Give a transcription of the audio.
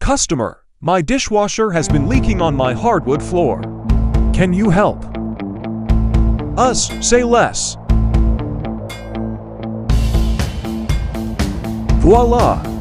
Customer, my dishwasher has been leaking on my hardwood floor. Can you help? Us, say less. Voila!